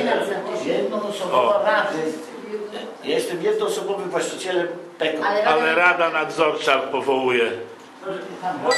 jednoosobowa rada. Ja jestem jednoosobowym właścicielem PEKO. Ale Rada Nadzorcza powołuje.